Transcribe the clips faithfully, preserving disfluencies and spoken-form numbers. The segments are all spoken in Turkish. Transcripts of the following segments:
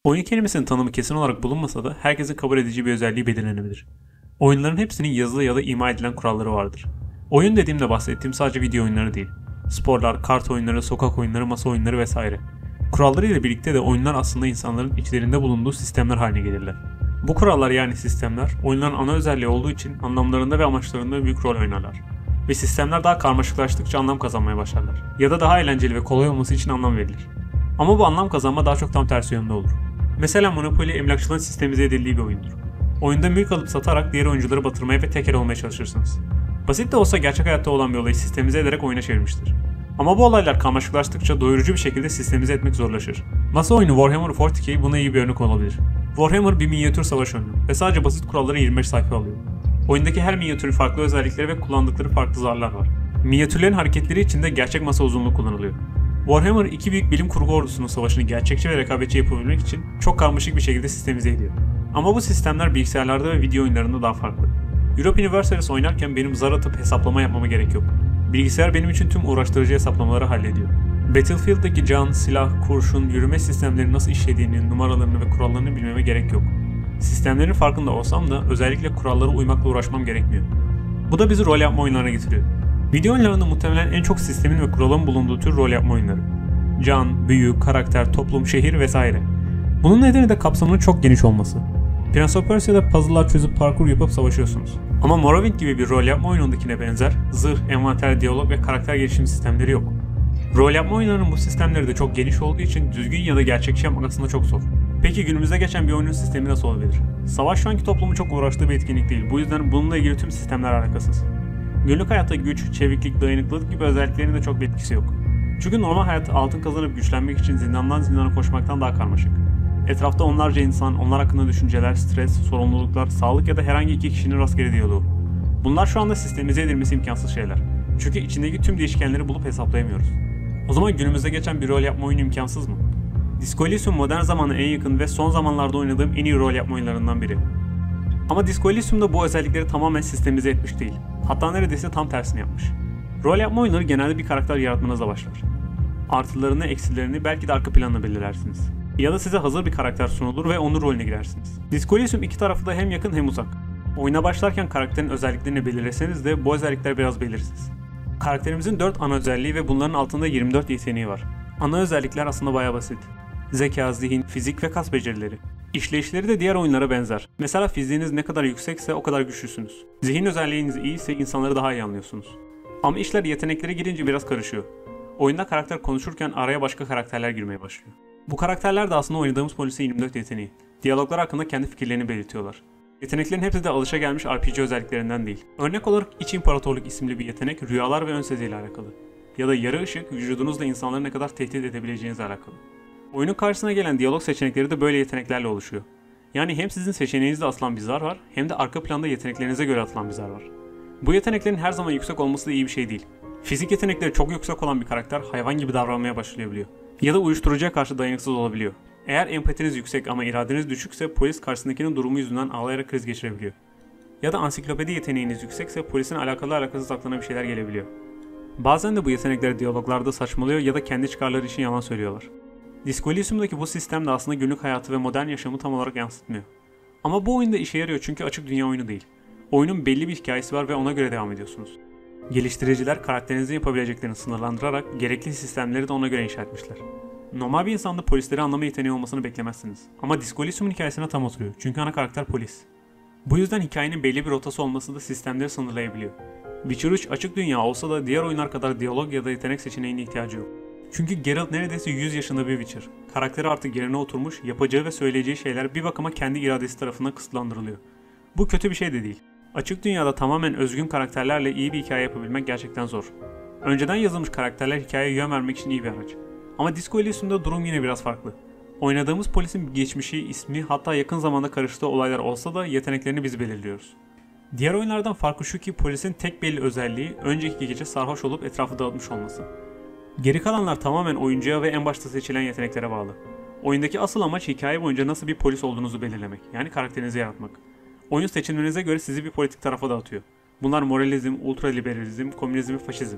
Oyun kelimesinin tanımı kesin olarak bulunmasa da herkesin kabul edeceği bir özelliği belirlenebilir. Oyunların hepsinin yazılı ya da ima edilen kuralları vardır. Oyun dediğimde bahsettiğim sadece video oyunları değil. Sporlar, kart oyunları, sokak oyunları, masa oyunları vesaire. Kuralları ile birlikte de oyunlar aslında insanların içlerinde bulunduğu sistemler haline gelirler. Bu kurallar yani sistemler, oyunların ana özelliği olduğu için anlamlarında ve amaçlarında büyük rol oynarlar. Ve sistemler daha karmaşıklaştıkça anlam kazanmaya başlarlar. Ya da daha eğlenceli ve kolay olması için anlam verilir. Ama bu anlam kazanma daha çok tam tersi yönde olur. Mesela Monopoly emlakçılığın sistemize edildiği bir oyundur. Oyunda mülk alıp satarak diğer oyuncuları batırmaya ve tekel olmaya çalışırsınız. Basit de olsa gerçek hayatta olan bir olayı sistemize ederek oyuna çevirmiştir. Ama bu olaylar karmaşıklaştıkça doyurucu bir şekilde sistemize etmek zorlaşır. Masa oyunu Warhammer kırk iki buna iyi bir örnek olabilir. Warhammer bir minyatür savaş oyunu ve sadece basit kuralları yirmi beş sayfa alıyor. Oyundaki her minyatürün farklı özellikleri ve kullandıkları farklı zarlar var. Minyatürlerin hareketleri için de gerçek masa uzunluğu kullanılıyor. Warhammer iki büyük bilim kurgu ordusunun savaşını gerçekçi ve rekabetçi yapabilmek için çok karmaşık bir şekilde sistemize ediyor. Ama bu sistemler bilgisayarlarda ve video oyunlarında daha farklı. Europe Universalis oynarken benim zar atıp hesaplama yapmama gerek yok. Bilgisayar benim için tüm uğraştırıcı hesaplamaları hallediyor. Battlefield'daki can, silah, kurşun, yürüme sistemleri nasıl işlediğini, numaralarını ve kurallarını bilmeme gerek yok. Sistemlerin farkında olsam da özellikle kurallara uymakla uğraşmam gerekmiyor. Bu da bizi rol yapma oyunlarına getiriyor. Video oyunlarında muhtemelen en çok sistemin ve kuralın bulunduğu tür rol yapma oyunları. Can, büyü, karakter, toplum, şehir vesaire. Bunun nedeni de kapsamının çok geniş olması. Prince of Persia'da puzzle'lar çözüp parkur yapıp savaşıyorsunuz. Ama Morrowind gibi bir rol yapma oyunundakine benzer zırh, envanter, diyalog ve karakter gelişim sistemleri yok. Rol yapma oyunlarının bu sistemleri de çok geniş olduğu için düzgün ya da gerçekçi yapmak aslında çok zor. Peki günümüzde geçen bir oyunun sistemi nasıl olabilir? Savaş şu anki toplumu çok uğraştığı bir etkinlik değil. Bu yüzden bununla ilgili tüm sistemler alakasız. Günlük hayatta güç, çeviklik, dayanıklılık gibi özelliklerinin de çok bir etkisi yok. Çünkü normal hayatta altın kazanıp güçlenmek için zindandan zindana koşmaktan daha karmaşık. Etrafta onlarca insan, onlar hakkında düşünceler, stres, sorumluluklar, sağlık ya da herhangi iki kişinin rastgele diyaloğu. Bunlar şu anda sistemize edilmesi imkansız şeyler. Çünkü içindeki tüm değişkenleri bulup hesaplayamıyoruz. O zaman günümüzde geçen bir rol yapma oyunu imkansız mı? Disco Elysium modern zamana en yakın ve son zamanlarda oynadığım en iyi rol yapma oyunlarından biri. Ama Disco Elysium'da bu özellikleri tamamen sistemize etmiş değil. Hatta neredeyse tam tersini yapmış. Rol yapma oyunları genelde bir karakter yaratmanızla başlar. Artılarını, eksilerini belki de arka planla belirlersiniz. Ya da size hazır bir karakter sunulur ve onun rolüne girersiniz. Disco Elysium iki tarafı da hem yakın hem uzak. Oyuna başlarken karakterin özelliklerini belirleseniz de bu özellikler biraz belirsiz. Karakterimizin dört ana özelliği ve bunların altında yirmi dört yeteneği var. Ana özellikler aslında bayağı basit. Zeka, zihin, fizik ve kas becerileri. İşleyişleri de diğer oyunlara benzer. Mesela fiziğiniz ne kadar yüksekse o kadar güçlüsünüz. Zihin özelliğiniz iyiyse insanları daha iyi anlıyorsunuz. Ama işler yeteneklere girince biraz karışıyor. Oyunda karakter konuşurken araya başka karakterler girmeye başlıyor. Bu karakterler de aslında oynadığımız polisin yirmi dört yeteneği. Diyaloglar hakkında kendi fikirlerini belirtiyorlar. Yeteneklerin hepsi de alışagelmiş R P G özelliklerinden değil. Örnek olarak İç İmparatorluk isimli bir yetenek rüyalar ve ön seziyle alakalı. Ya da yarı ışık vücudunuzla insanları ne kadar tehdit edebileceğinizle alakalı. Oyunun karşısına gelen diyalog seçenekleri de böyle yeteneklerle oluşuyor. Yani hem sizin seçeneğinizde atılan bir zar var hem de arka planda yeteneklerinize göre atılan bir zar var. Bu yeteneklerin her zaman yüksek olması da iyi bir şey değil. Fizik yetenekleri çok yüksek olan bir karakter hayvan gibi davranmaya başlayabiliyor. Ya da uyuşturucuya karşı dayanıksız olabiliyor. Eğer empatiniz yüksek ama iradeniz düşükse polis karşısındakinin durumu yüzünden ağlayarak kriz geçirebiliyor. Ya da ansiklopedi yeteneğiniz yüksekse polisin alakalı alakasız aklına bir şeyler gelebiliyor. Bazen de bu yetenekler diyaloglarda saçmalıyor ya da kendi çıkarları için yalan söylüyorlar. Disco Elysium'daki bu sistem de aslında günlük hayatı ve modern yaşamı tam olarak yansıtmıyor. Ama bu oyunda işe yarıyor çünkü açık dünya oyunu değil. Oyunun belli bir hikayesi var ve ona göre devam ediyorsunuz. Geliştiriciler karakterinizin yapabileceklerini sınırlandırarak gerekli sistemleri de ona göre inşa etmişler. Normal bir insanda polisleri anlama yeteneği olmasını beklemezsiniz. Ama Disco Elysium'un hikayesine tam oturuyor çünkü ana karakter polis. Bu yüzden hikayenin belli bir rotası olması da sistemleri sınırlayabiliyor. Witcher üç açık dünya olsa da diğer oyunlar kadar diyalog ya da yetenek seçeneğine ihtiyacı yok. Çünkü Geralt neredeyse yüz yaşında bir Witcher. Karakteri artık yerine oturmuş, yapacağı ve söyleyeceği şeyler bir bakıma kendi iradesi tarafından kısıtlandırılıyor. Bu kötü bir şey de değil. Açık dünyada tamamen özgün karakterlerle iyi bir hikaye yapabilmek gerçekten zor. Önceden yazılmış karakterler hikayeye yön vermek için iyi bir araç. Ama Disco Elysium'da durum yine biraz farklı. Oynadığımız polisin geçmişi, ismi hatta yakın zamanda karıştığı olaylar olsa da yeteneklerini biz belirliyoruz. Diğer oyunlardan farkı şu ki polisin tek belli özelliği önceki gece sarhoş olup etrafı dağıtmış olması. Geri kalanlar tamamen oyuncuya ve en başta seçilen yeteneklere bağlı. Oyundaki asıl amaç hikaye boyunca nasıl bir polis olduğunuzu belirlemek, yani karakterinizi yaratmak. Oyun seçimlerinize göre sizi bir politik tarafa dağıtıyor. Bunlar moralizm, ultraliberalizm, komünizm ve faşizm.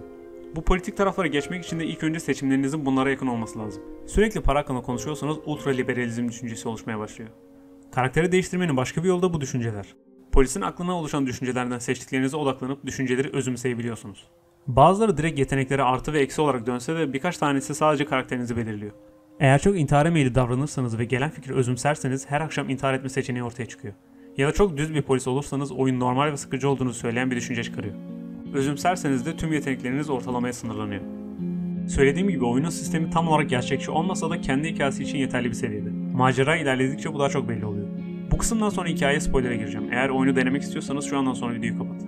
Bu politik taraflara geçmek için de ilk önce seçimlerinizin bunlara yakın olması lazım. Sürekli para hakkında konuşuyorsanız ultraliberalizm düşüncesi oluşmaya başlıyor. Karakteri değiştirmenin başka bir yolu da bu düşünceler. Polisin aklına oluşan düşüncelerden seçtiklerinize odaklanıp düşünceleri özümseyebiliyorsunuz. Bazıları direkt yeteneklere artı ve eksi olarak dönse de birkaç tanesi sadece karakterinizi belirliyor. Eğer çok intihara meyilli davranırsanız ve gelen fikri özümserseniz her akşam intihar etme seçeneği ortaya çıkıyor. Ya da çok düz bir polis olursanız oyun normal ve sıkıcı olduğunu söyleyen bir düşünce çıkarıyor. Özümserseniz de tüm yetenekleriniz ortalamaya sınırlanıyor. Söylediğim gibi oyunun sistemi tam olarak gerçekçi olmasa da kendi hikayesi için yeterli bir seviyede. Macera ilerledikçe bu daha çok belli oluyor. Bu kısımdan sonra hikayeye spoiler'a gireceğim. Eğer oyunu denemek istiyorsanız şu andan sonra videoyu kapatın.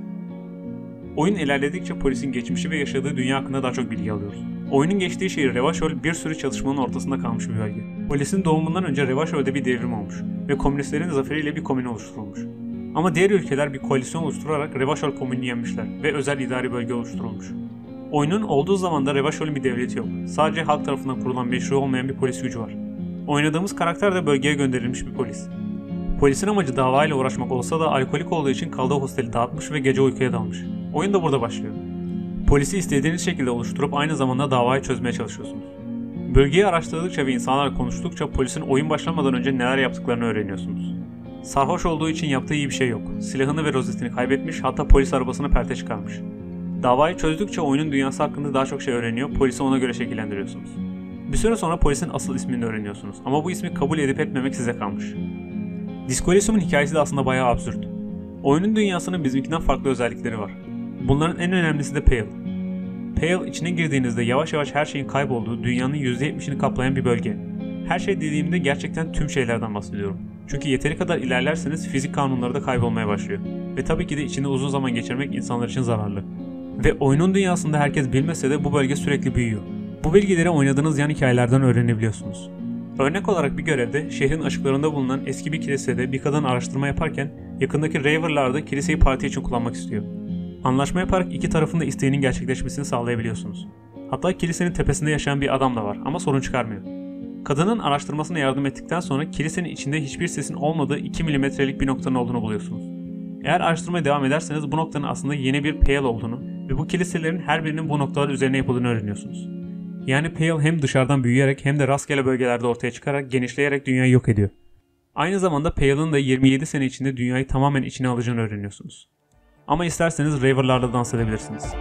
Oyun ilerledikçe polisin geçmişi ve yaşadığı dünya hakkında daha çok bilgi alıyoruz. Oyunun geçtiği şehir Revachol bir sürü çatışmanın ortasında kalmış bir bölge. Polisin doğumundan önce Revachol'de bir devrim olmuş ve komünistlerin zaferiyle bir komün oluşturulmuş. Ama diğer ülkeler bir koalisyon oluşturarak Revachol komününü yenmişler ve özel idari bölge oluşturulmuş. Oyunun olduğu zamanda Revachol'ün bir devleti yok. Sadece halk tarafından kurulan meşru olmayan bir polis gücü var. Oynadığımız karakter de bölgeye gönderilmiş bir polis. Polisin amacı davayla uğraşmak olsa da alkolik olduğu için kaldığı hosteli dağıtmış ve gece uykuya dalmış. Oyun da burada başlıyor. Polisi istediğiniz şekilde oluşturup aynı zamanda davayı çözmeye çalışıyorsunuz. Bölgeyi araştırdıkça ve insanlarla konuştukça polisin oyun başlamadan önce neler yaptıklarını öğreniyorsunuz. Sarhoş olduğu için yaptığı iyi bir şey yok. Silahını ve rozetini kaybetmiş, hatta polis arabasını perte çıkarmış. Davayı çözdükçe oyunun dünyası hakkında daha çok şey öğreniyor, polisi ona göre şekillendiriyorsunuz. Bir süre sonra polisin asıl ismini öğreniyorsunuz ama bu ismi kabul edip etmemek size kalmış. Disco Elysium'un hikayesi de aslında bayağı absürt. Oyunun dünyasının bizimkinden farklı özellikleri var. Bunların en önemlisi de Pale. Pale içine girdiğinizde yavaş yavaş her şeyin kaybolduğu, dünyanın yüzde yetmişini kaplayan bir bölge. Her şey dediğimde gerçekten tüm şeylerden bahsediyorum. Çünkü yeteri kadar ilerlerseniz fizik kanunları da kaybolmaya başlıyor. Ve tabii ki de içinde uzun zaman geçirmek insanlar için zararlı. Ve oyunun dünyasında herkes bilmese de bu bölge sürekli büyüyor. Bu bilgileri oynadığınız yan hikayelerden öğrenebiliyorsunuz. Örnek olarak bir görevde şehrin açıklarında bulunan eski bir kilisede bir kadın araştırma yaparken yakındaki Raver'lar da kiliseyi parti için kullanmak istiyor. Anlaşma yaparak iki tarafın da isteğinin gerçekleşmesini sağlayabiliyorsunuz. Hatta kilisenin tepesinde yaşayan bir adam da var ama sorun çıkarmıyor. Kadının araştırmasına yardım ettikten sonra kilisenin içinde hiçbir sesin olmadığı iki milimetrelik bir noktanın olduğunu buluyorsunuz. Eğer araştırmaya devam ederseniz bu noktanın aslında yeni bir Pale olduğunu ve bu kiliselerin her birinin bu noktalar üzerine yapıldığını öğreniyorsunuz. Yani Pale hem dışarıdan büyüyerek hem de rastgele bölgelerde ortaya çıkarak genişleyerek dünyayı yok ediyor. Aynı zamanda Pale'ın da yirmi yedi sene içinde dünyayı tamamen içine alacağını öğreniyorsunuz. Ama isterseniz Raver'larla dans edebilirsiniz.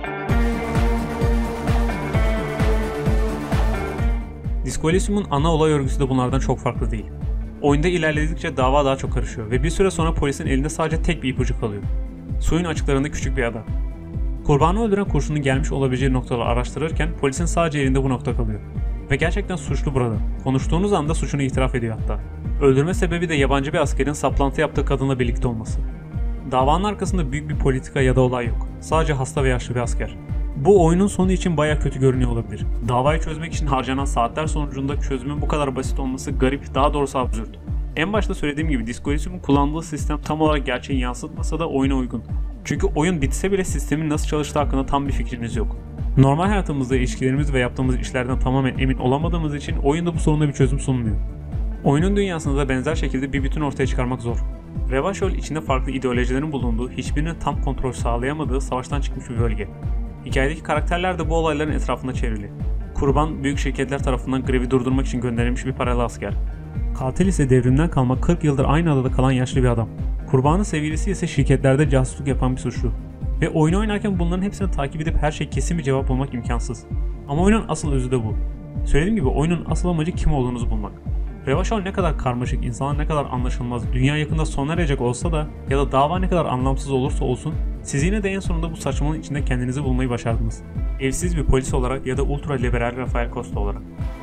Disco Elysium'un ana olay örgüsü de bunlardan çok farklı değil. Oyunda ilerledikçe dava daha çok karışıyor ve bir süre sonra polisin elinde sadece tek bir ipucu kalıyor. Suyun açıklarında küçük bir ada. Kurbanı öldüren kurşunun gelmiş olabileceği noktaları araştırırken polisin sadece elinde bu nokta kalıyor. Ve gerçekten suçlu burada. Konuştuğunuz anda suçunu itiraf ediyor hatta. Öldürme sebebi de yabancı bir askerin saplantı yaptığı kadınla birlikte olması. Davanın arkasında büyük bir politika ya da olay yok. Sadece hasta ve yaşlı bir asker. Bu oyunun sonu için baya kötü görünüyor olabilir. Davayı çözmek için harcanan saatler sonucunda çözümün bu kadar basit olması garip, daha doğrusu absürt. En başta söylediğim gibi Disco Elysium'un kullandığı sistem tam olarak gerçeği yansıtmasa da oyuna uygun. Çünkü oyun bitse bile sistemin nasıl çalıştığı hakkında tam bir fikriniz yok. Normal hayatımızda ilişkilerimiz ve yaptığımız işlerden tamamen emin olamadığımız için oyunda bu soruna bir çözüm sunmuyor. Oyunun dünyasında da benzer şekilde bir bütün ortaya çıkarmak zor. Revachol içinde farklı ideolojilerin bulunduğu, hiçbirinin tam kontrol sağlayamadığı savaştan çıkmış bir bölge. Hikayedeki karakterler de bu olayların etrafında çevrili. Kurban, büyük şirketler tarafından grevi durdurmak için gönderilmiş bir paralı asker. Katil ise devrimden kalma kırk yıldır aynı adada kalan yaşlı bir adam. Kurbanın sevgilisi ise şirketlerde casusluk yapan bir suçlu. Ve oyunu oynarken bunların hepsini takip edip her şey kesin bir cevap bulmak imkansız. Ama oyunun asıl özü de bu. Söylediğim gibi oyunun asıl amacı kim olduğunuzu bulmak. Revachol ne kadar karmaşık, insanlar ne kadar anlaşılmaz, dünya yakında sona erecek olsa da ya da dava ne kadar anlamsız olursa olsun, siz yine de en sonunda bu saçmalığın içinde kendinizi bulmayı başardınız. Evsiz bir polis olarak ya da ultra liberal Rafael Costa olarak.